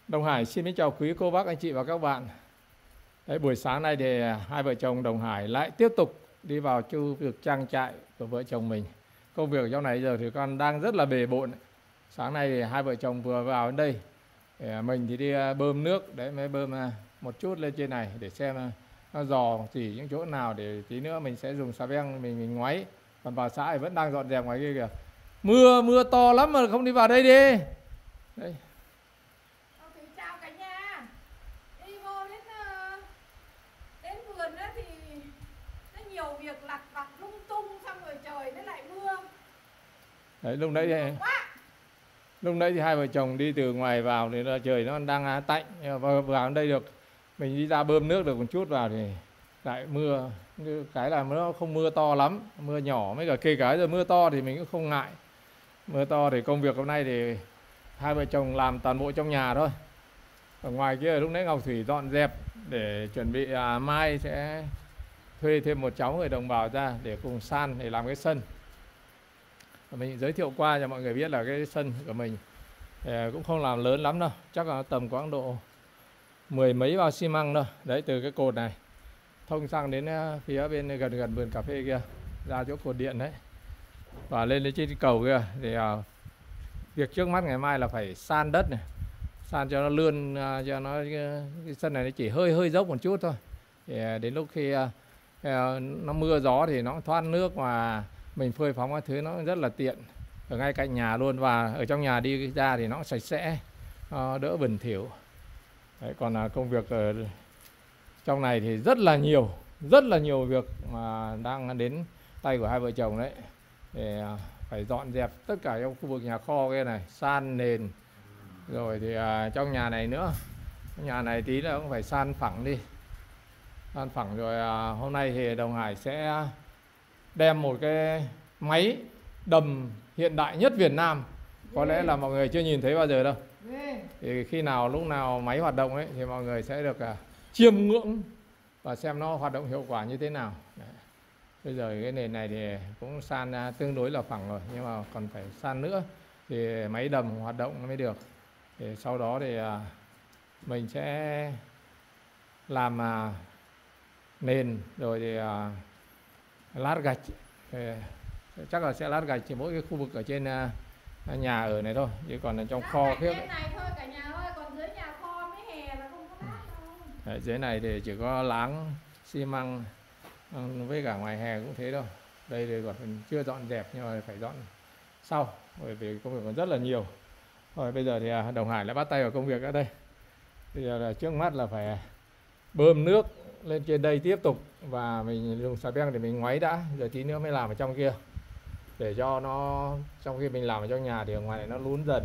Đồng Hải xin kính chào quý cô bác, anh chị và các bạn. Đấy, buổi sáng nay thì hai vợ chồng Đồng Hải lại tiếp tục đi vào chu việc trang trại của vợ chồng mình. Công việc ở trong này giờ thì con đang rất là bề bộn. Sáng nay thì hai vợ chồng vừa vào đến đây. Mình thì đi bơm nước, đấy mới bơm một chút lên trên này để xem nó dò chỉ những chỗ nào để tí nữa mình sẽ dùng xà beng mình ngoáy. Còn vào xã thì vẫn đang dọn dẹp ngoài kia kìa. Mưa to lắm mà không đi vào đây đi. Đây. Chào cả nhà. Đi vô đến vườn đó thì nó nhiều việc lặt vặt lung tung, xong rồi trời nó lại mưa. Đấy, lúc nãy thì hai vợ chồng đi từ ngoài vào thì trời nó đang tạnh, vào đây được mình đi ra bơm nước được một chút vào thì lại mưa. Cái là nó không mưa to lắm, mưa nhỏ, mấy cả kể cả giờ mưa to thì mình cũng không ngại. Mưa to thì công việc hôm nay thì hai vợ chồng làm toàn bộ trong nhà thôi. Ở ngoài kia lúc nãy Ngọc Thủy dọn dẹp để chuẩn bị mai sẽ thuê thêm một cháu người đồng bào ra để cùng san để làm cái sân. Mình giới thiệu qua cho mọi người biết là cái sân của mình cũng không làm lớn lắm đâu, chắc là tầm khoảng độ 10 mấy bao xi măng thôi. Đấy, từ cái cột này thông sang đến phía bên gần vườn cà phê kia, ra chỗ cột điện đấy và lên đến trên cầu kia. Thì việc trước mắt ngày mai là phải san đất này, san cho nó lươn, cho nó cái sân này nó chỉ hơi dốc một chút thôi. Thì đến lúc khi nó mưa gió thì nó thoát nước mà mình phơi phóng các thứ nó rất là tiện ở ngay cạnh nhà luôn, và ở trong nhà đi ra thì nó sạch sẽ, đỡ bẩn thỉu. Đấy, còn công việc ở trong này thì rất là nhiều việc mà đang đến tay của hai vợ chồng đấy, để phải dọn dẹp tất cả trong khu vực nhà kho kia này, san nền rồi thì trong nhà này nữa. Nhà này tí nữa cũng phải san phẳng đi, san phẳng rồi. Hôm nay thì Đồng Hải sẽ đem một cái máy đầm hiện đại nhất Việt Nam, có lẽ là mọi người chưa nhìn thấy bao giờ đâu. Thì khi nào lúc nào máy hoạt động ấy thì mọi người sẽ được chiêm ngưỡng và xem nó hoạt động hiệu quả như thế nào. Đấy. Bây giờ cái nền này thì cũng san tương đối là phẳng rồi, nhưng mà còn phải san nữa thì máy đầm hoạt động nó mới được. Thì sau đó thì mình sẽ làm nền rồi thì lát gạch. Thì chắc là sẽ lát gạch chỉ mỗi cái khu vực ở trên nhà ở này thôi, chứ còn ở trong kho phía này thôi cả nhà ơi, còn dưới nhà kho mấy hè là không có lát đâu. Đấy, dưới này thì chỉ có láng xi măng, với cả ngoài hè cũng thế đâu. Đây thì còn chưa dọn dẹp nhưng mà phải dọn sau, bởi vì công việc còn rất là nhiều. Rồi bây giờ thì Đồng Hải lại bắt tay vào công việc ở đây. Bây giờ là trước mắt là phải bơm nước lên trên đây tiếp tục, và mình dùng xà beng để mình ngoáy đã, rồi tí nữa mới làm ở trong kia, để cho nó trong khi mình làm ở trong nhà thì ở ngoài này nó lún dần.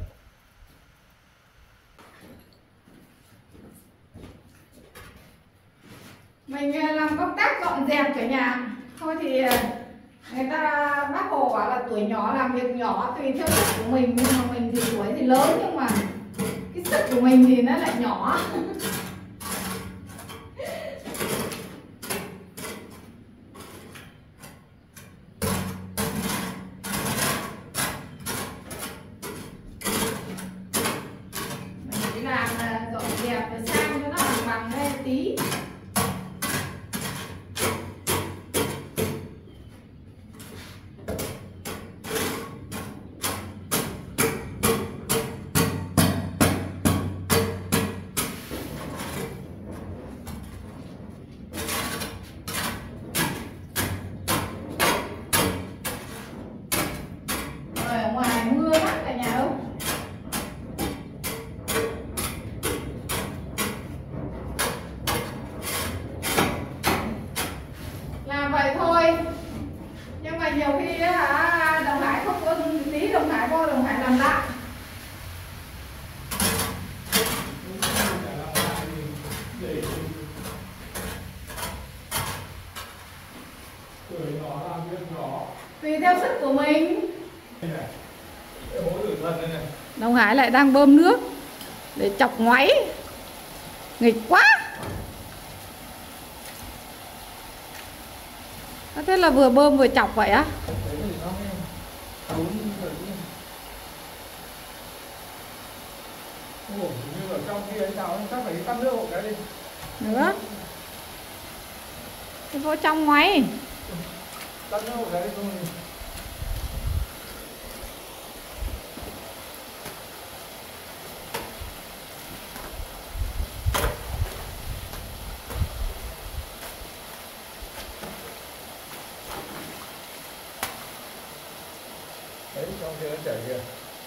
Mình làm công tác dọn dẹp cả nhà. Thôi thì người ta bác Hồ bảo là tuổi nhỏ làm việc nhỏ tùy theo sức của mình, nhưng mà mình thì tuổi thì lớn nhưng mà cái sức của mình thì nó lại nhỏ. Dọn dẹp rồi sang cho nó bằng lên tí. Rồi ở ngoài mưa lắm cả nhà ơi. Vậy thôi, nhưng mà nhiều khi Đồng Hải không có tí, Đồng Hải vô Đồng Hải làm lại. Tùy theo sức của mình. Đồng Hải lại đang bơm nước để chọc ngoáy, nghịch quá. Thế là vừa bơm vừa chọc vậy á? Ồ, như ở trong kia hay sao, chắc phải tắt nước một cái đi. Nữa. Cái vô trong ngoài. Tắt nước một cái đi thôi. Đấy, trong kia nó chảy kìa.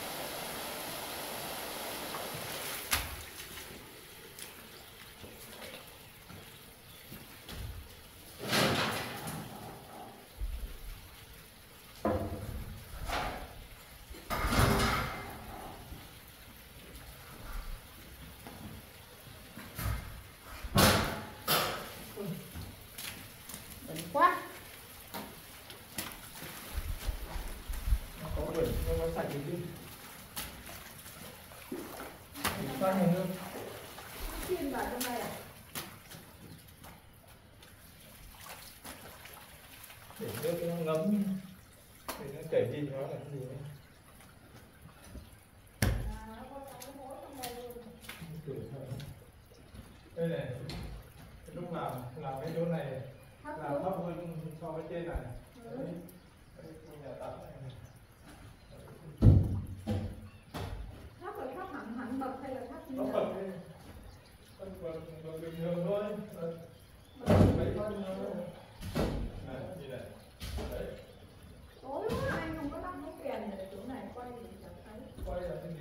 Bẩn quá. Nó có bẩn nhưng nó sạch được chứ. Xoay hình luôn. Chiên vào trong đây à? Để nước nó ngấm, để nó chảy đi nó là cái gì đấy. Nó có cái hố trong đây luôn. Đây này, lúc nào làm cái chỗ này làm thấp hơn so với trên này. Đấy, đây, nhà tắm này. Thấp là thấp hẳn bậc hay là thấp như Nó nào? bật đi, bật bình thường thôi. Mấy phân thôi. Đấy, nhìn này. Đấy, Tối quá anh không có lắp bóng đèn ở chỗ này quay thì chẳng thấy. quay là cái gì?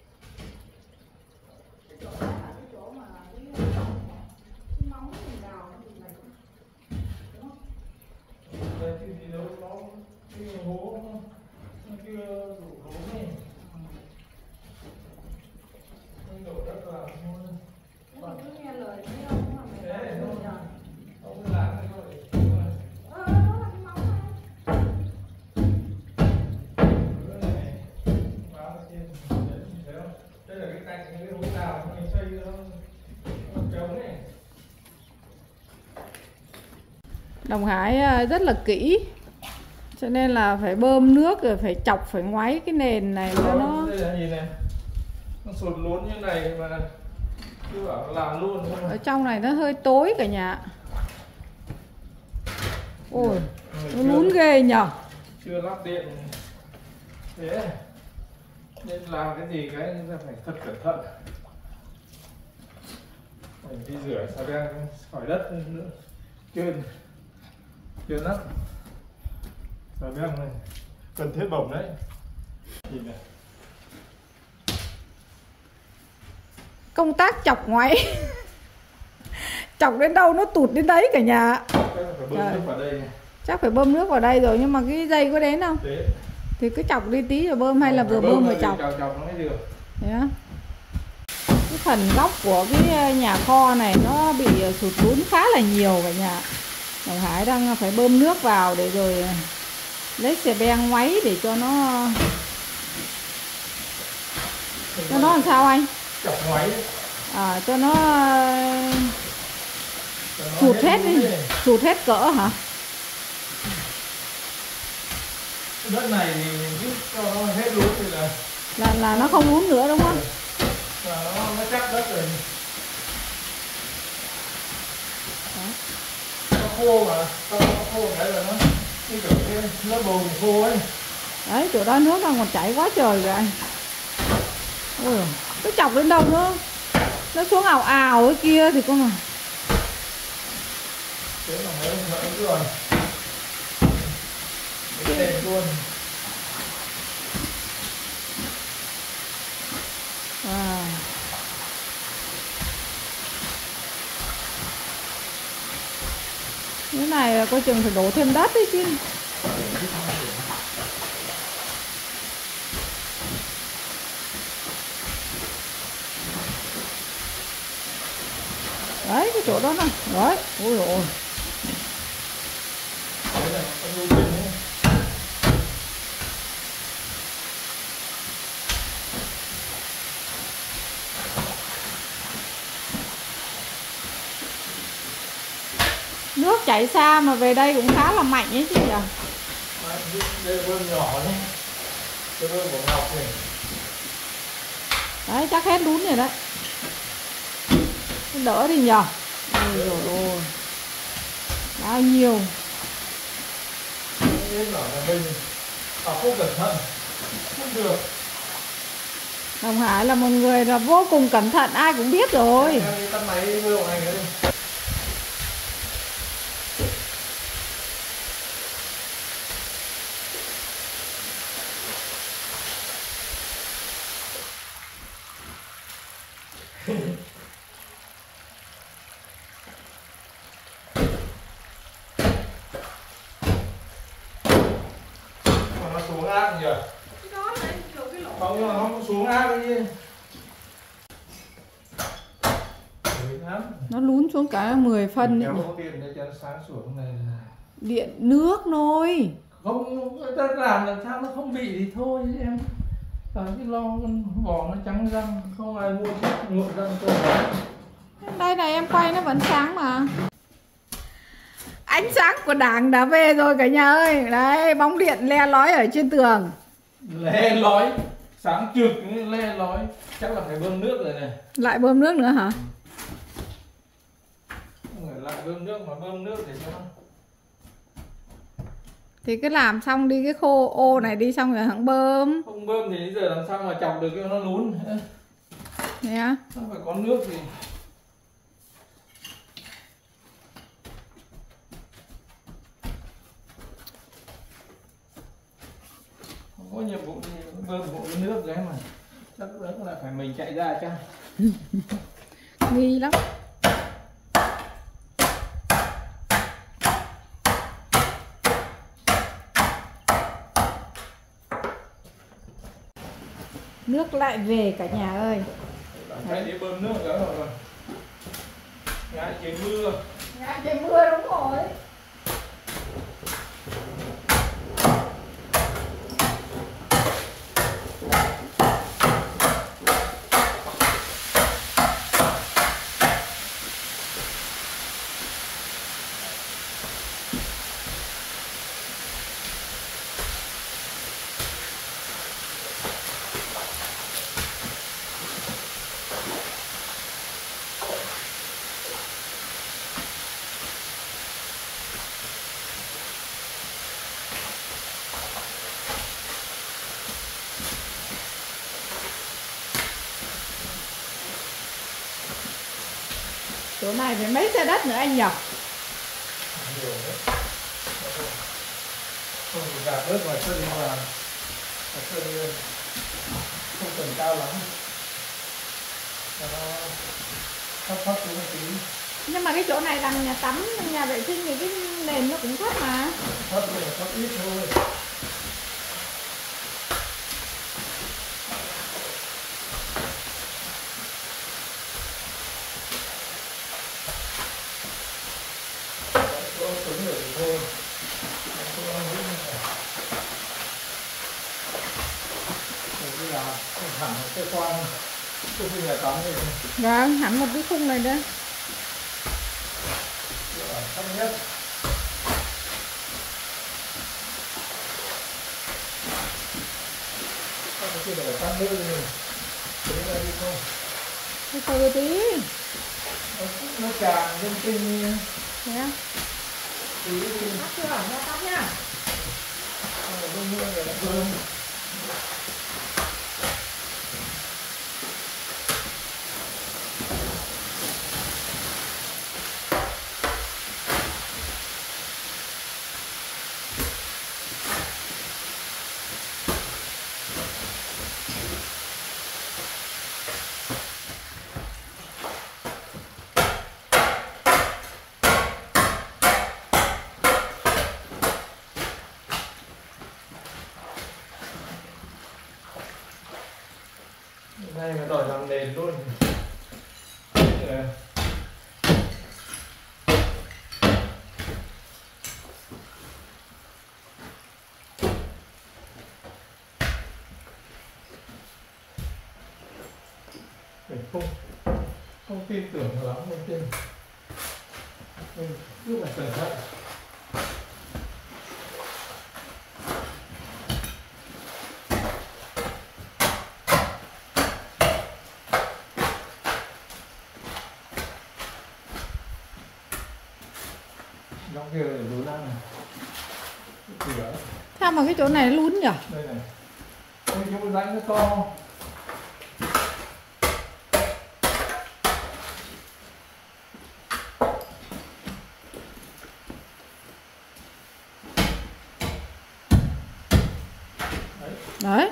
Cái chỗ đó là cái chỗ mà cái móng mình đào nó bị lệch. Đúng không? Đây cái gì đâu, nó cái hố nó kia đủ hố này. Nó đổ đất vào thôi. Nếu mà cứ nghe lời mấy ông mà mày Thế làm nó rồi nhờ. không có làm cái thôi. Nó là cái móng này. Đây là cái cạnh cái hố đào mình xây nó trống này. Đồng Hải rất là kỹ, cho nên là phải bơm nước rồi phải chọc, phải ngoáy cái nền này cho nó. Đây là nhìn này, nó sụt lún như này mà cứ bảo làm luôn không. Ở trong này nó hơi tối cả nhà. Ôi, nó lún ghê nhở. Chưa lắp điện thế nên làm cái gì cái chúng ta phải thật cẩn thận. Mình đi rửa xà beng khỏi đất nữa, chưa nắp xà beng này cần thiết bổng đấy. Nhìn này, Công tác chọc ngoáy. Chọc đến đâu nó tụt đến đấy cả nhà. phải bơm nước vào đây này. Chắc phải bơm nước vào đây rồi, nhưng mà cái dây có đến không? Đấy. Thì cứ chọc đi tí rồi bơm, hay là vừa bơm vừa chọc? Chọc nó mới được. Thế á. Cái phần góc của cái nhà kho này nó bị sụt lún khá là nhiều cả nhà. Đồng Hải đang phải bơm nước vào để rồi lấy xà beng ngoáy để cho nó làm sao anh? Chọc ngoáy. À, cho nó sụt hết đi, sụt hết cỡ hả? Đất này thì cứ cho nó hết lún thì Là nó không lún nữa đúng không? là nó chắc đất rồi. Nó khô mà, sau nó khô cái là nó như kiểu cái lớp bùn khô ấy. Đấy, chỗ đó nước đang còn chảy quá trời rồi anh. Ôi, cái chọc đến đâu nữa? Nó xuống ào ào cái kia thì con mà. Thế là mới rồi. Cái đèn luôn. À. Cái này coi chừng phải đổ thêm đất đấy chứ. Đấy, cái chỗ đó nè. Đấy, ôi dồi ôi. Đấy là con nuôi bên ấy. Nước chảy xa mà về đây cũng khá là mạnh ấy chứ nhỉ. Đây là bơm nhỏ nhé. Cái bơm của Ngọc này. Đấy, chắc hết lún rồi đấy. Đỡ đi nhờ. Ôi dồi ôi. Bao nhiêu. Thế bảo là mình không cẩn thận không được. Đồng Hải là một người là vô cùng cẩn thận, ai cũng biết rồi. Tắt máy vô độ này nữa đi. Nó xuống ác nhỉ? Không, nhưng mà nó không xuống ác cái gì. Nó lún xuống cả 10 phân đấy. Kéo điện để cho nó sáng xuống này. Điện nước nôi. Không, ta làm làm sao nó không bị thì thôi em. Cái lo con bò nó trắng răng, không ai mua chết ngụm răng tôi. Đây này em quay nó vẫn sáng mà. Ánh sáng của Đảng đã về rồi cả nhà ơi. Đấy, bóng điện le lói ở trên tường. Le lói, sáng trực le lói. Chắc là phải bơm nước rồi này. Lại bơm nước nữa hả? Lại bơm nước, mà bơm nước để cho nó. Thì cứ làm xong đi cái khô ô này đi xong rồi hẵng bơm. Không bơm thì giờ làm sao mà chọc được cho nó lún. Thế á? Nó phải có nước thì. Không có nhiệm vụ thì bơm hộ cái nước đấy mà. Chắc là phải mình chạy ra cho. Nghi lắm. Nước lại về cả nhà ơi. Phải đi bơm nước nữa rồi. Ngại trời mưa. Ngại trời mưa đúng rồi. Chỗ này phải mấy xe đất nữa anh nhỉ? Nhiều đấy. Không thì gạt bớt ngoài sân đi vào. Sân không cần cao lắm. Cho nó thấp xuống một tí. Nhưng mà cái chỗ này làm nhà tắm, nhà vệ sinh thì cái nền nó cũng thấp mà. Thấp nhưng mà thấp ít thôi. Hẳn một cái khoang nhà tắm này. Vâng, hẳn một cái khung này đây. Thấp nhất. Các cái kia là tăng nữa rồi. Thế là đi không? Cái từ tí. Nó tràn lên trên. Thế á? Tí đi. Tắt chưa? Ra tắt nha. Bơm mưa rồi lại bơm. Đây mà đòi làm nền luôn. Mình không tin tưởng lắm bên trên. Mình rất là cẩn thận. Trong kia để lún ăn này. Cửa. Sao mà cái chỗ này nó lún nhỉ? Đây này. Đây chỗ rãnh nó to. Đấy.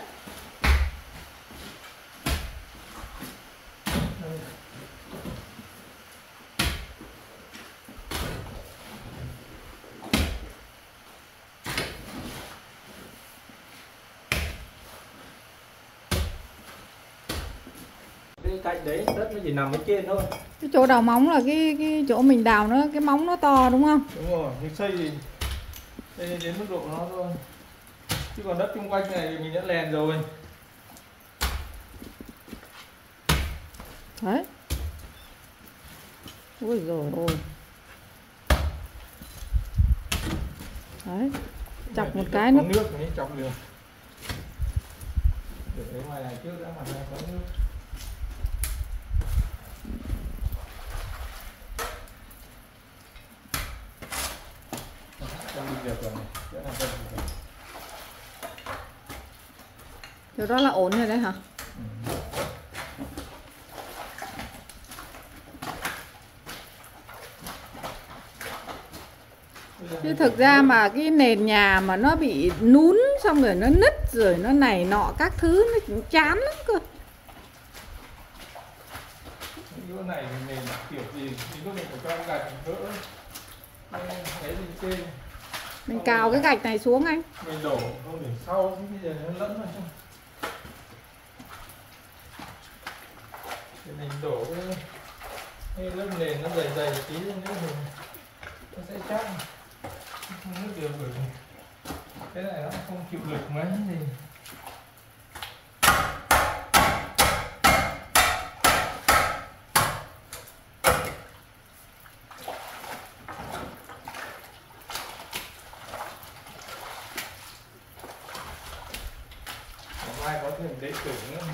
Cái cạnh đấy đất nó chỉ nằm ở trên thôi. Cái chỗ đào móng là cái chỗ mình đào nó, cái móng nó to đúng không? Đúng rồi, mình xây thì đây đến mức độ nó thôi. Chứ còn đất xung quanh này thì mình đã lèn rồi. Đấy. Ôi dồi ôi. Đấy. Chọc một cái nước. Nước mới chọc được. Để cái ngoài này trước đã, mặt này có nước. Chỗ đó là ổn rồi đấy hả? Chứ thực ra mà cái nền nhà mà nó bị nún xong rồi nó nứt rồi nó này nọ các thứ nó cũng chán lắm cơ. Cái này thì nền kiểu gì thì có mình phải cho gạch vỡ. Đấy thì trên. Mình cào cái gạch này xuống anh. Mình đổ không để sau bây giờ nó lẫn vào trong. Thì mình đổ cái lớp nền nó dày dày tí nữa thì nó sẽ chắc. Không nước được bởi vì cái này nó không chịu lực mấy thì mai có thể để thử nữa.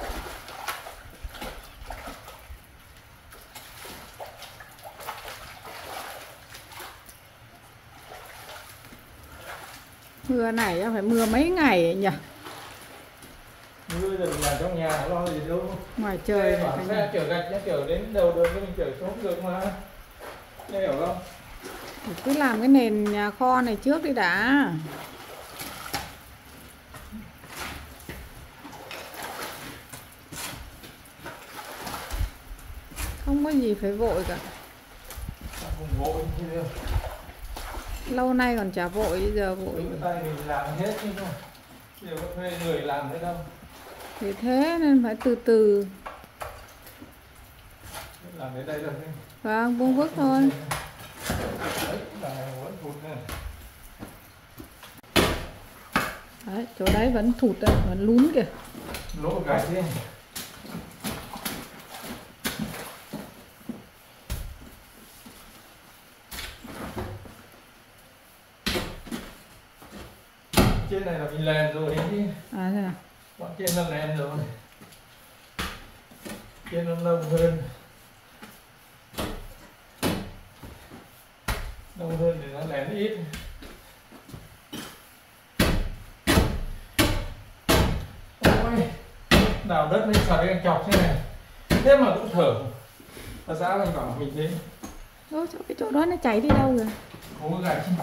Mưa này phải mưa mấy ngày nhỉ? Mưa rồi là trong nhà lo gì đâu. Ngoài trời bảo xe chở gạch nhá, chở đến đầu đường cho mình chở xuống được mà. Nghe hiểu không? Thì cứ làm cái nền nhà kho này trước đi đã. Không có gì phải vội cả. Không vội chứ. Lâu nay còn chả vội, giờ vội. Tự tay mình làm hết chứ không. Giờ có thuê người làm nữa đâu. Thì thế nên phải từ từ. Làm đến đây rồi. Vâng, buông bước thôi. Đấy, là vẫn thụt này. Đấy, chỗ đấy vẫn thụt đây, vẫn lún kìa. Lỗ gạch đi. Trên này là mình lèn rồi đấy chứ. À thế nào? Bọn trên nó lèn rồi. Trên nó nông hơn. Nông hơn thì nó lèn ít. Ôi, đào đất lên sạt cái chọc thế này. Thế mà cũng thở. Và xã mình bảo mình thế. Ôi, cái chỗ đó nó chảy đi đâu rồi? Cố gạch chứ.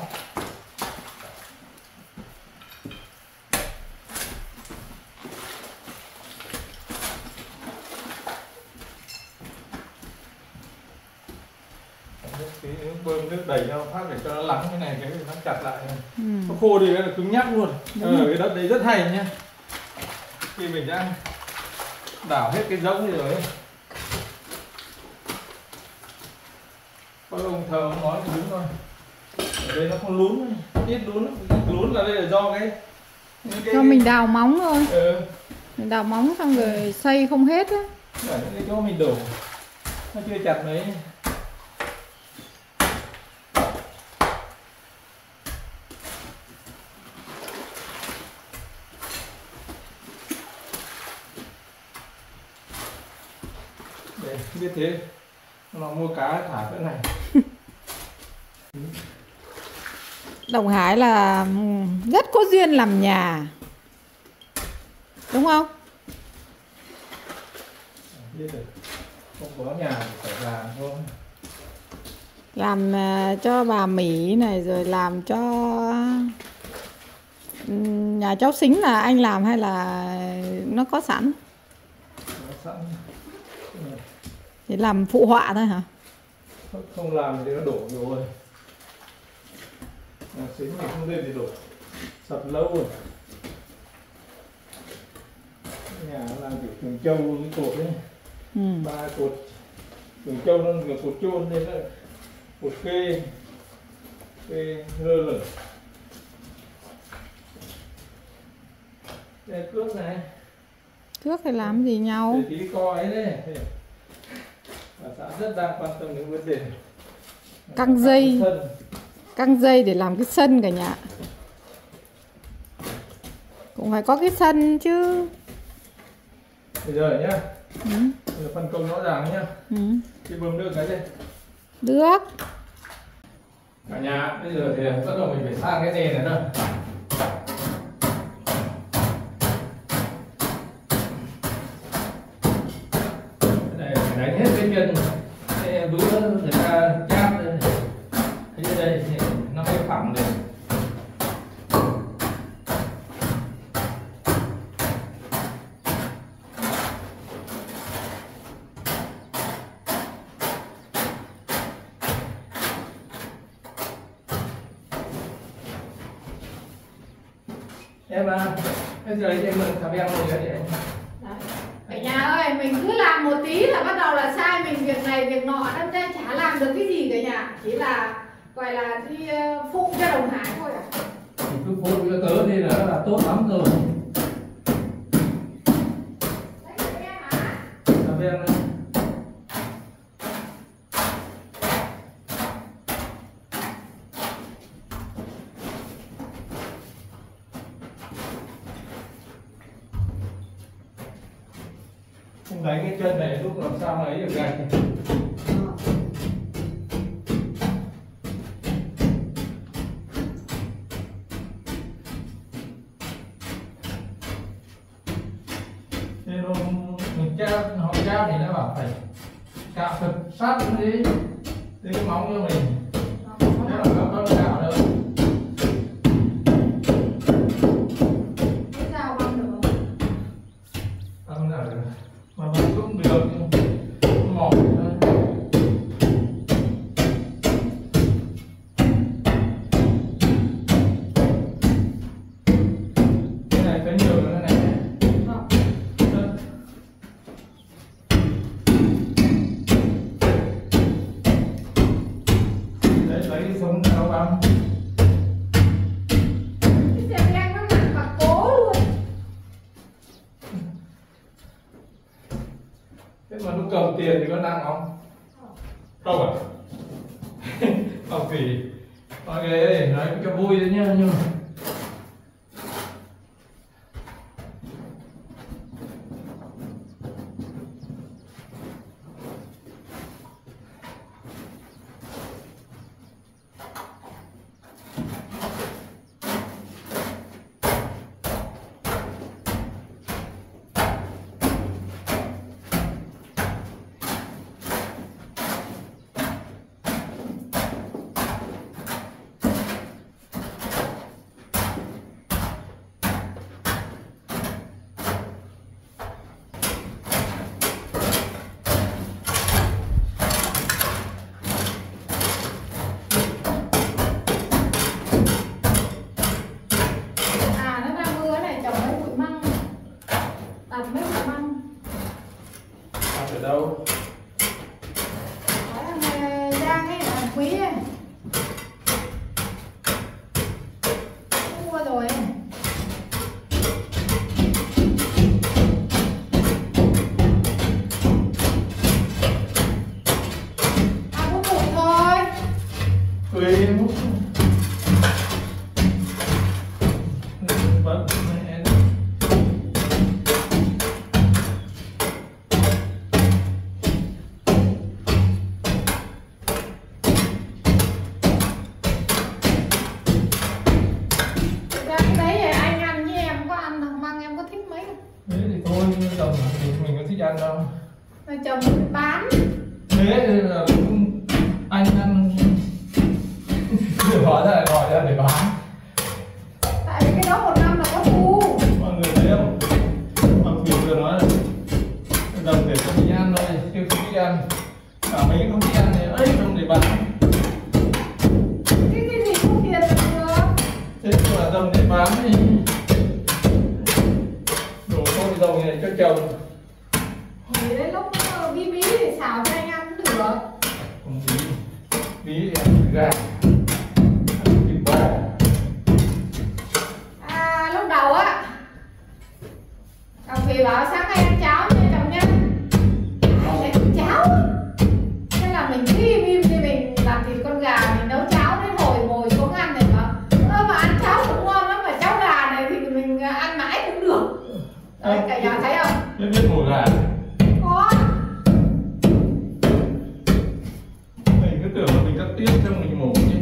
Bơm nước đầy cho phát để cho nó lắng cái này, cái nó chặt lại. Nó khô thì nó cứng nhắc luôn. Cái đất đấy rất hay nhá. Khi mình đã đảo hết cái rỗng rồi ấy. Có ông thờ ông nói thì đúng thôi. Ở đây nó không lún, ít lún, lún là đây là do cái do mình đào móng thôi. Mình đào móng xong rồi xây không hết á. Ở cái chỗ mình đổ nó chưa chặt mấy. Để biết thế nó mua cá thả cái này. Đồng Hải là rất có duyên làm nhà, đúng không? Biết rồi. Không có nhà thì phải làm thôi. Làm cho bà Mỹ này, rồi làm cho nhà cháu Xính là anh làm hay là nó có sẵn? Có sẵn. Thì làm phụ họa thôi hả? Không làm thì nó đổ rồi. Xính thì không lên thì đổ. Sập lâu rồi. Nhà nó làm kiểu Tường Châu cái cột ấy. 3 cột. Tường Châu nó là cột chôn nên là cột kê lơ lửng. Đây cước này. Cước thì làm gì nhau? Để tí co ấy đấy. Bà xã rất đang quan tâm đến vấn đề căng dây để làm cái sân cả nhà. Cũng phải có cái sân chứ. Bây giờ nhá. Bây giờ phân công rõ ràng nhá. Cái bơm nước cái đây. Được. Cả nhà bây giờ thì bắt đầu mình phải sang cái nền này thôi. Cái này phải đánh hết cái chân. Cái bữa người ta chát lên. Thế đây nó mới phẳng được. Em bây giờ em mượn thằng em rồi đấy. Cả nhà ơi, mình cứ làm một tí là bắt đầu là sai mình việc này việc nọ, đâm ra chả làm được cái gì cả nhà, chỉ là gọi là đi phụ cho Đồng Hải thôi à. Thì cứ phụ cho tớ đi là tốt lắm rồi. Đấy của em hả? Thằng em này. Không đánh cái chân này lúc làm sao mà ấy được gạch. Thế rồi mình họ treo thì nó bảo phải cạo thật sát nó đi. Thế cái móng cho mình. Thế là có cạo được. Cái dao băng được không? Băng nào được. Mà băng cũng được. Mỏng thôi. Cái này có nhiều nữa này. Đấy, lấy cái sống áo băng. Cái xe đen nó nặng bạc cố luôn. Thế mà lúc cầm tiền thì có nặng không? Không à? Không thì mọi người ơi, nói cho vui đấy nhá, nhưng mà ở đâu? Ở thằng Giang ấy, thằng Quý ấy. Mua rồi. À, có mụn thôi. Tùy múc. Vẫn mẹ. ăn đâu. Mà chồng bán. Thế là anh ăn hóa ra lại gọi ra để bán. Tại vì cái đó một năm là có thu. Mọi người thấy không? Mọi người vừa nói là đồng để cho mình ăn thôi, tiêu không thích ăn. Cả mấy cái không thích ăn này ấy đồng để bán. Cái gì không tiền được. Thế mà đồng để bán thì đổ thôi đồng này cho chồng. Thì đến lúc bí bí thì xào cho anh ăn cũng được. Không bí thì ăn gà. Thịt bò. À lúc đầu á Cà Phì bảo sáng nay ăn cháo nha chồng nha. Ai lại ăn cháo. Thế là mình cứ im thì mình làm thịt con gà, mình nấu cháo đến hồi ngồi xuống ăn này mà ăn cháo cũng ngon lắm, mà cháo gà này thì mình ăn mãi cũng được. Đấy, cả nhà thấy không? Biết mùi gà. Có. Mình cứ tưởng là mình cắt tiết cho mình mổ chứ.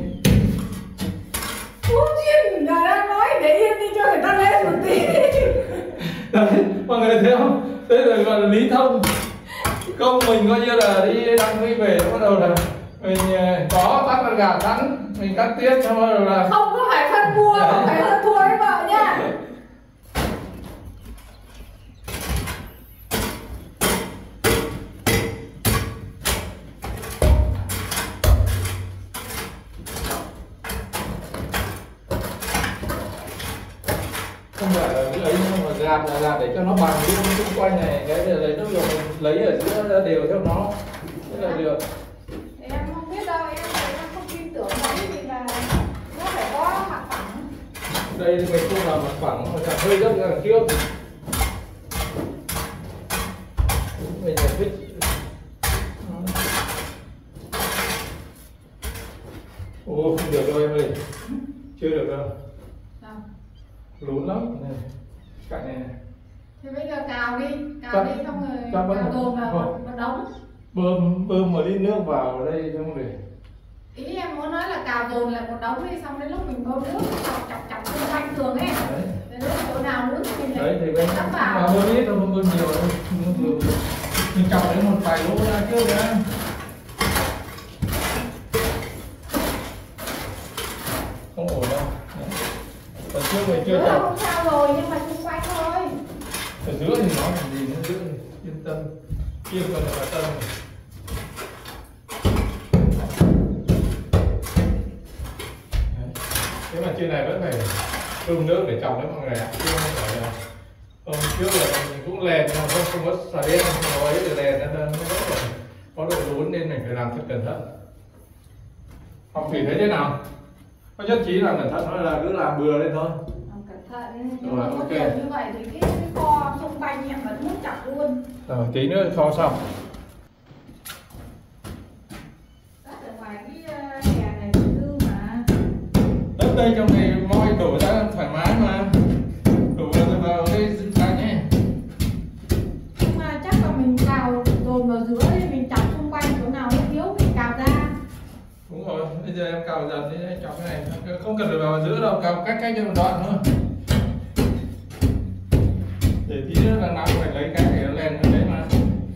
Không chuyên là đang nói để yên đi cho người ta lên một tí. Đấy, mọi người thấy không? Thế là gọi là lý thông. Công mình coi như là đi đăng ký về bắt đầu là mình có bắt con gà sẵn, mình cắt tiết xong rồi là Không có phải phân mua, không phải hơn thua với vợ nha. không phải là cái ấy, nhưng mà gạt là gạt để cho nó bằng cái xung quanh này, cái này nó được mình lấy ở giữa ra đều theo nó, thế là được. Thì em không biết đâu, em không tin tưởng mấy vì là nó phải có mặt phẳng. Đây thì mình không làm mặt phẳng mà chẳng hơi dốc ra đằng trước. Mình phải thích. Ồ, không được đâu em ơi, chưa được đâu, lún lắm này, cạnh này này. Thì bây giờ cào đi xong rồi cào dồn vào một đống. Bơm một lít nước vào đây xong rồi. Ý em muốn nói là cào dồn lại một đống đi, xong đến lúc mình bơm nước chọc xung quanh tường ấy. Đến lúc chỗ nào nước thì mình đấy thì mình đắp vào. bơm ít thôi, không bơm nhiều đâu, mình chọc đến một vài lỗ ra trước đã. Không ổn đâu. Ở trước mình chưa chọc. Không sao rồi, nhưng mà xung quanh thôi. Ở giữa thì nó làm gì nữa, giữa thì yên tâm, kia còn là tâm. Thế mà trên này vẫn phải đun nước để chọc đấy mọi người ạ, chứ không phải là hôm trước là mình cũng lèn nhưng mà không có xà đen, không ấy để lèn nó vẫn còn có độ lún nên mình phải làm thật cẩn thận. Học Thủy thấy thế nào? Có nhất trí là cẩn thận thôi, là cứ làm bừa lên thôi. Cẩn thận, nhưng mà có điều như vậy thì cái kho xung quanh em vẫn nước chọc luôn. Rồi tí nữa kho xong. Đất ở ngoài cái nhà này tư mà. Đất đây trong này moi đổ ra thoải mái mà, đổ vào cái cạnh ấy. Nhưng mà chắc là mình cào dồn vào giữa thì mình chọc xung quanh, chỗ nào nó thiếu mình cào ra. Đúng rồi, bây giờ em cào dần thì em chọc cái này, không cần phải vào giữa đâu, cào cách cho một đoạn thôi. Để tí nữa là nóng phải lấy cái để nó lên ở đấy mà.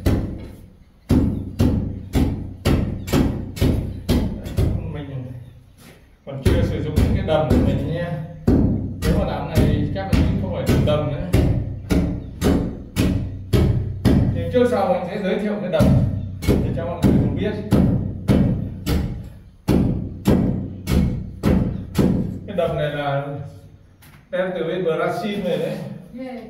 Mình còn chưa sử dụng những cái đầm của mình nha. Nếu mà làm này thì chắc là không phải dùng đầm nữa. Thì trước sau mình sẽ giới thiệu cái đầm để cho mọi người cùng biết. Cái đầm này là đem từ bên Brazil về đấy. Yeah.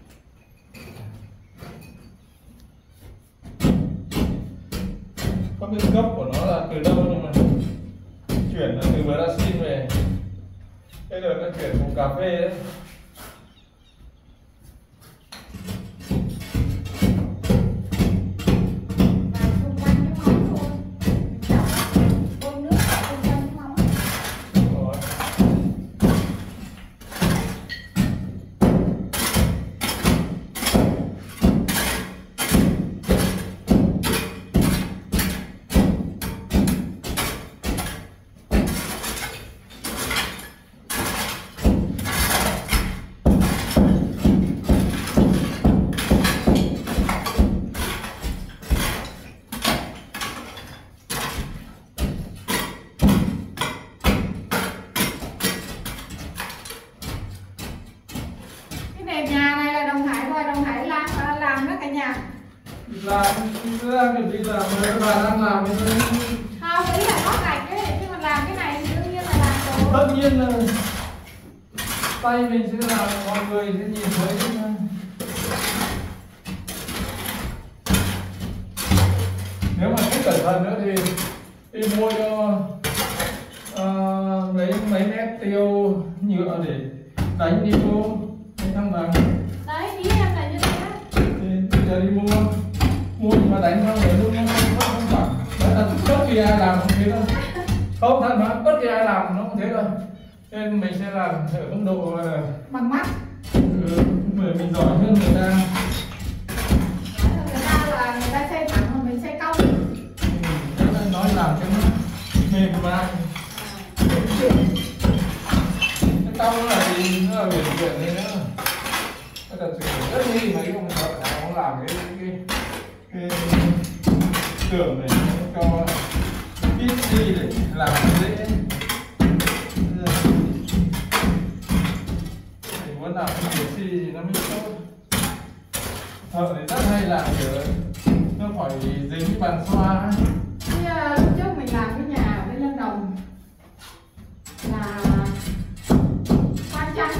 Có cái gốc của nó là từ đâu nhưng mà chuyển là từ Brazil về. Bây giờ nó chuyển vùng cà phê đấy. Xung quanh cái móng thôi. Chọc bơm nước xung quanh cái móng. Rồi. làm ra cái gì làm mà bà đang làm cái thôi. Không, ý là có gạch ấy, chứ mà làm cái này thì đương nhiên là làm rồi. Tất nhiên là tay mình sẽ làm, mọi người sẽ nhìn thấy. Nếu mà thích cẩn thận nữa thì đi mua cho lấy mấy mét tiêu nhựa để đánh đi vô cái thằng bằng. Đấy, ý em là như thế. Thì bây giờ đi mua nhưng mà đánh xong rồi luôn không khoảng. Đấy là bất kỳ ai làm không thế đâu. Không thật mà bất kỳ ai làm nó không thế đâu. Nên mình sẽ làm ở mức độ Bằng mắt. Mình giỏi hơn người ta. Người ta là người ta xây thẳng mà mình xây cong. Nói làm cái mềm mại. Cái cong nó là gì? Nó là biển này nữa. Nó thật sự rất nghi mấy ông thợ nó làm cái tường này cho ít đi để làm dễ. Thì muốn làm cái điều xi thì nó mới tốt. Thợ thì rất hay làm kiểu nó phải dính cái bàn xoa. Lúc trước mình làm cái nhà ở bên Lâm Đồng là khoan trắng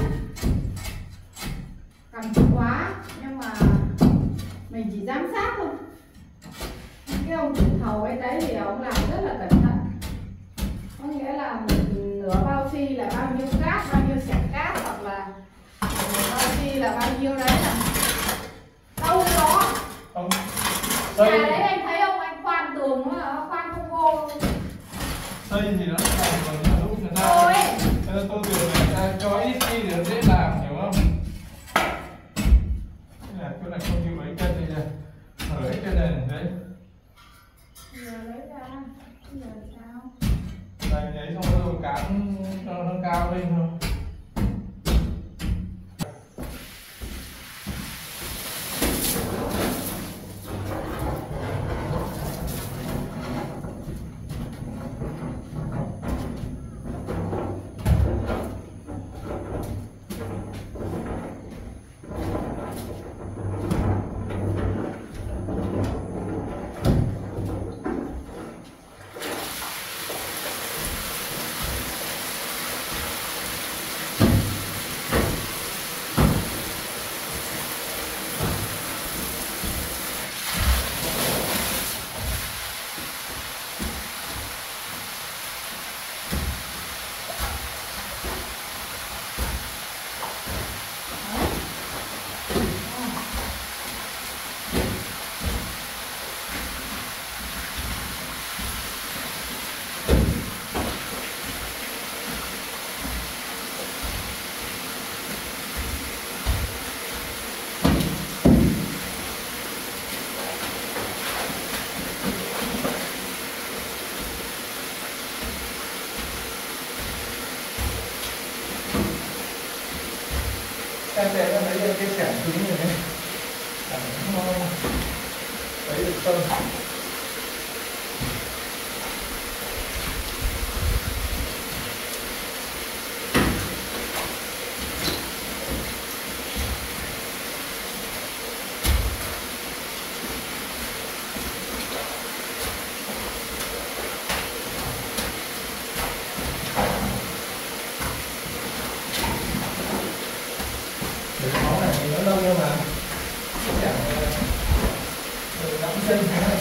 cầm quá, nhưng mà mình chỉ giám sát thôi. Cái ông chủ thầu ấy đấy thì ông làm rất là cẩn thận, có nghĩa là nửa bao xi là bao nhiêu cát, bao nhiêu sẹt cát, hoặc là bao xi là bao nhiêu đấy là đâu có. Không. Nhà đấy anh thấy ông anh khoan tường nó khoan không vô. Xây thì nó làm còn lúc người ta Ôi. tô tường này người ta cho ít đi để nó dễ làm, hiểu không? Thế là chỗ này không chịu lấy chân thì ở lấy chân này đấy. Giờ lấy ra, giờ sao? Đây nhảy xong rồi cán cho nó cao lên thôi. Em để em thấy cái xẻng cứng như thế, nó thấy được không? Máu này thì nó lâu nhưng mà chẳng nắm chân thế này.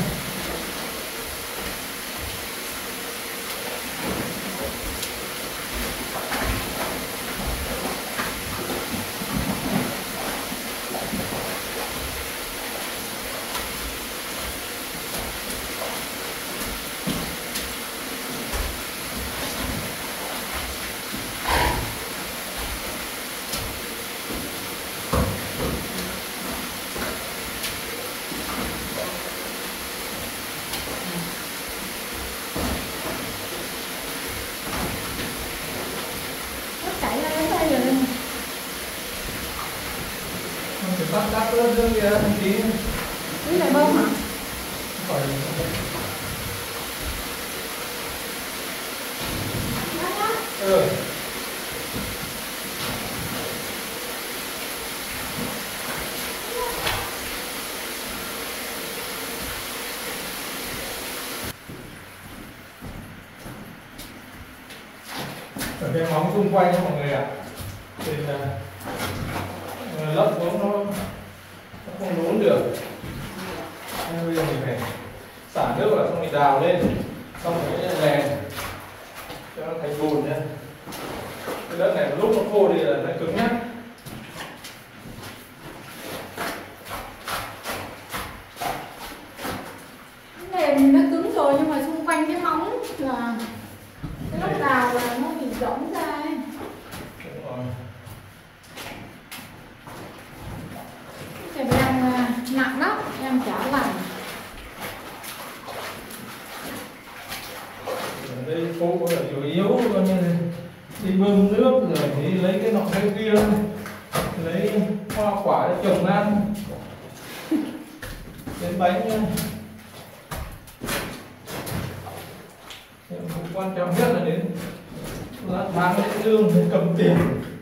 Tắt luôn kìa thằng tí. Cái này bông hả? Phải. Ừ. cái móng xung quanh mọi người ạ. Thì lấp xuống nó không lún được. Nên bây giờ mình phải xả nước vào, xong mình đào lên, xong rồi rèn cho nó thành bùn nhá. Cái đất này lúc nó khô đi là nó cứng nhắc. Nền nó cứng rồi nhưng mà xung quanh cái móng là cái lớp đào là nó bị rỗng ra ấy. Đúng rồi. Cái em nặng lắm, em chả làm. Ở đây phụ là chủ yếu coi như đi bơm nước rồi đi lấy cái nọ cái kia, lấy hoa quả để trồng ăn, đến bánh nha. Quan trọng nhất là đến là tháng đến lương để cầm tiền.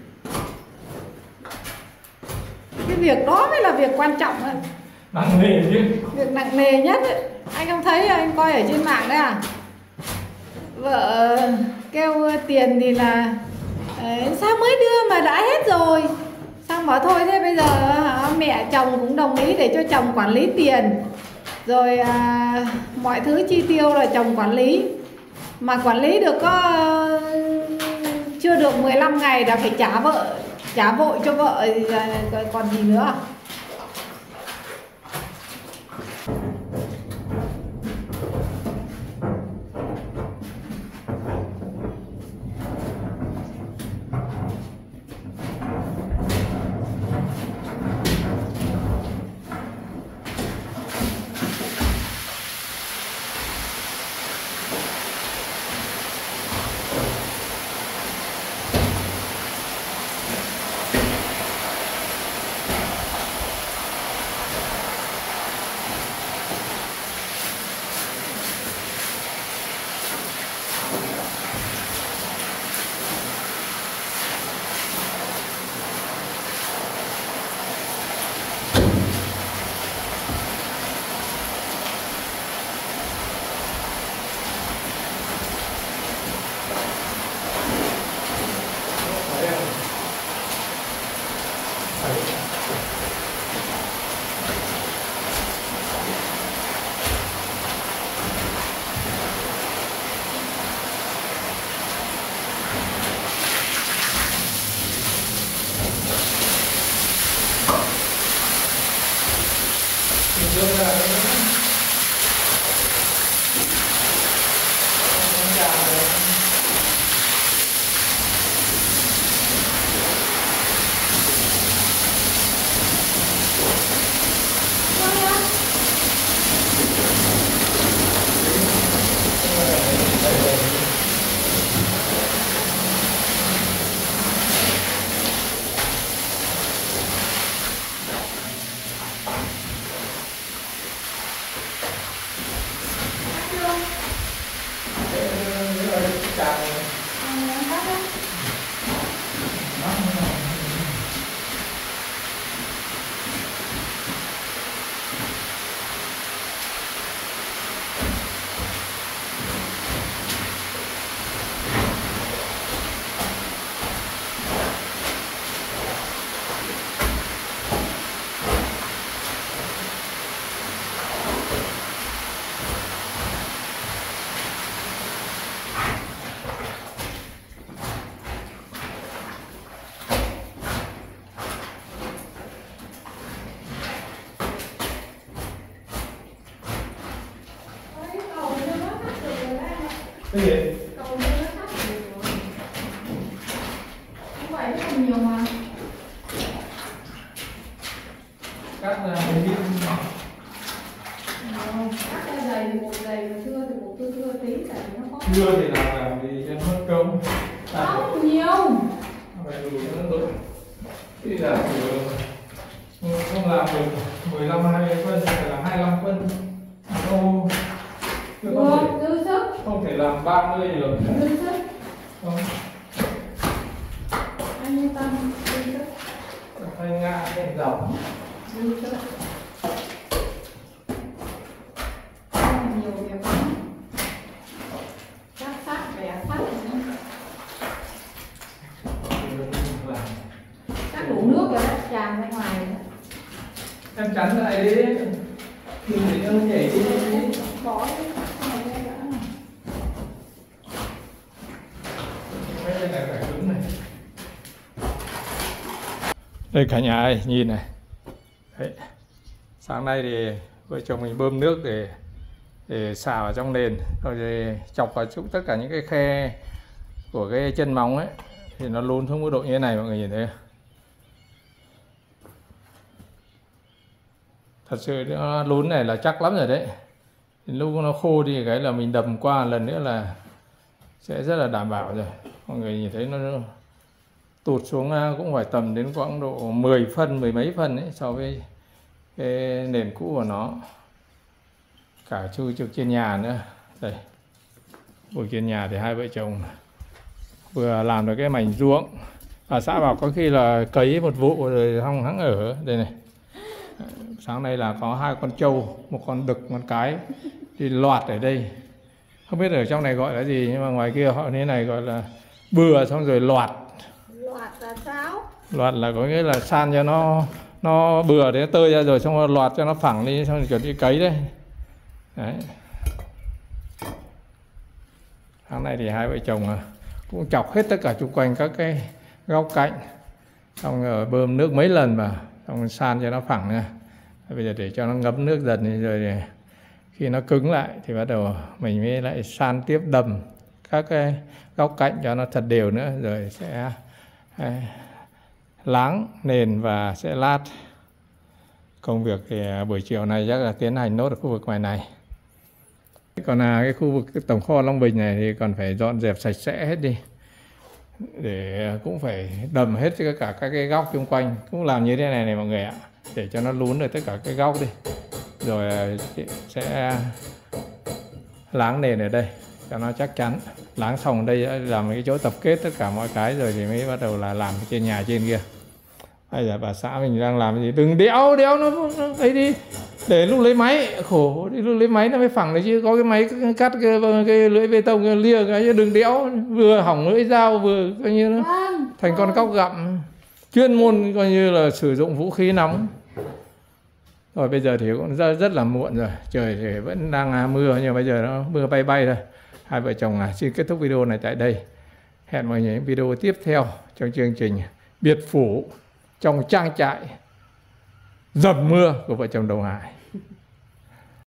Cái việc đó mới là việc quan trọng ấy. Nặng nề chứ. Việc nặng nề nhất ấy. Anh không thấy, anh coi ở trên mạng đấy à? Vợ kêu tiền thì là sao mới đưa mà đã hết rồi. Xong bảo thôi thế bây giờ mẹ chồng cũng đồng ý để cho chồng quản lý tiền. Rồi mọi thứ chi tiêu là chồng quản lý. Mà quản lý được có chưa được 15 ngày đã phải trả vội cho vợ, còn gì nữa. Cái gì? Cầu nó thấp rồi. Không phải rất là nhiều mà. Cắt ra một ít. Cắt ra dày thì một dày, mà thưa thì một thưa tí, tại vì nó có. Thưa thì làm gì cho mất công. Không nhiều. Phải đủ cho nó đúng. Thì là không làm được 15 20 phân, phải làm 25 phân. Không. Dư sức. Không thể làm 30 được. Dư sức. Không. Anh yên tâm, dư sức. Hay ngã thành dòng. Dư sức. Rất là nhiều việc lắm. Cắt sát, bẻ sát nữa. Em chắn lại đi. Thì để cho nó nhảy đi. Bỏ đi. Đây cả nhà ơi, nhìn này. Đấy. Sáng nay thì vợ chồng mình bơm nước để xả vào trong nền, rồi thì chọc vào chút tất cả những cái khe của cái chân móng ấy thì nó lún xuống mức độ như thế này, mọi người nhìn thấy không? Thật sự nó lún này là chắc lắm rồi đấy. Thì lúc nó khô đi cái là mình đầm qua lần nữa là sẽ rất là đảm bảo rồi. Mọi người nhìn thấy nó tụt xuống cũng phải tầm đến khoảng độ 10 phân, mười mấy phân ấy, so với cái nền cũ của nó. Cả chu trực trên nhà nữa. Đây, buổi trên nhà thì hai vợ chồng vừa làm được cái mảnh ruộng. Xã bảo có khi là cấy một vụ rồi xong hắn ở đây này. Sáng nay là có 2 con trâu, một con đực, một cái đi loạt ở đây. Không biết ở trong này gọi là gì, nhưng mà ngoài kia họ thế này gọi là bừa xong rồi loạt. Loạt là sao? Loạt là có nghĩa là san cho nó bừa để nó tơi ra rồi xong rồi loạt cho nó phẳng đi, xong rồi kiểu đi cấy đấy. Đấy. Tháng này thì hai vợ chồng cũng chọc hết tất cả xung quanh các cái góc cạnh, xong rồi bơm nước mấy lần mà xong san cho nó phẳng nha. Bây giờ để cho nó ngấm nước dần rồi khi nó cứng lại thì bắt đầu mình mới lại san tiếp, đầm các cái góc cạnh cho nó thật đều nữa, rồi sẽ láng nền và sẽ lát. Công việc thì buổi chiều này chắc là tiến hành nốt ở khu vực ngoài này. Còn cái khu vực cái tổng kho Long Bình này thì còn phải dọn dẹp sạch sẽ hết đi, để cũng phải đầm hết tất cả các cái góc xung quanh, cũng làm như thế này này mọi người ạ, để cho nó lún được tất cả cái góc đi, rồi sẽ láng nền ở đây cho nó chắc chắn. Láng xong ở đây làm cái chỗ tập kết tất cả mọi cái rồi thì mới bắt đầu là làm trên nhà trên kia. Bây giờ bà xã mình đang làm cái gì, đừng đẽo nó ấy đi, để lúc lấy máy khổ, đi lúc lấy máy nó mới phẳng đấy chứ, có cái máy cắt cái lưỡi bê tông lia cái chứ đừng đẽo, vừa hỏng lưỡi dao vừa coi như nó thành con cóc gặm, chuyên môn coi như là sử dụng vũ khí nóng. Rồi bây giờ thì cũng rất là muộn rồi, trời thì vẫn đang mưa nhưng bây giờ nó mưa bay bay thôi. Hai vợ chồng xin kết thúc video này tại đây. Hẹn mọi người những video tiếp theo trong chương trình biệt phủ trong trang trại dầm mưa của vợ chồng Đồng Hải.